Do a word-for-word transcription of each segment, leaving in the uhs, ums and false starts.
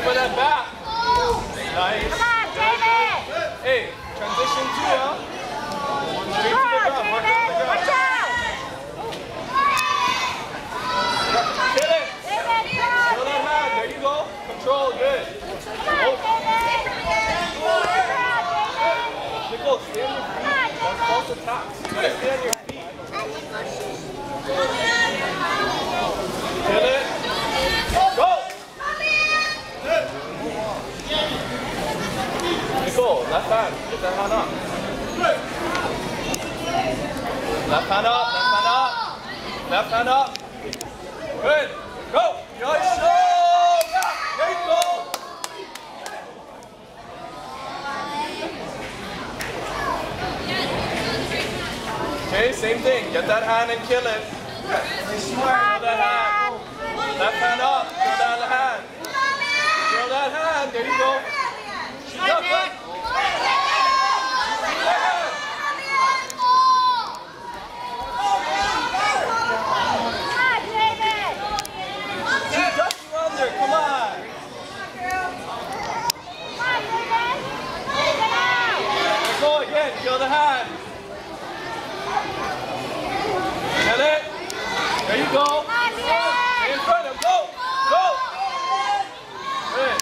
for that back. Nice. Come on, David. Hey, transition two, huh? Straight to the ground. Work on the ground. Watch out. Kill it. David, go. Kill that hand. There you go. Control. Good. Come on, David. Nicole, stay on your feet. That's false attacks. You gotta stay on your feet. Kill it. Go. Nicole, left hand. Get that hand up. Left hand up. Left hand up. Left hand up. Good. Go. Nice shot. There you go. Okay, same thing. Get that hand and kill it. Kill that hand. Left hand up. Kill that hand. Kill that hand. There you go. She's up. Good. She's ducking under. Come on. Go again. Kill the hand. Kill it. There you go. Stay in front of him. Go. Go. Good.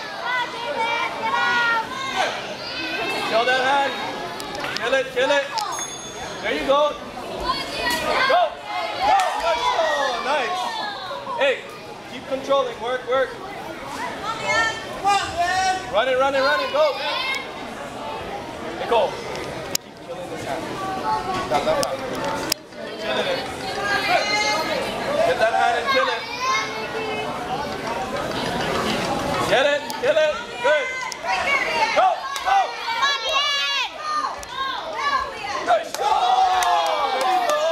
Kill that hand. Kill it. Kill it. There you go. Go. Go. Nice. Oh, nice. Hey, keep controlling. Work. Work. Run it. Run it. Run it. Go. Nicole. Keep killing this hand. That left hand. Killing it. Get that hand and kill it. Get it. Kill it. Good. Go. Go. Nice shot. There you go.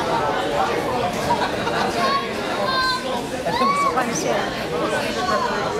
That was fun too.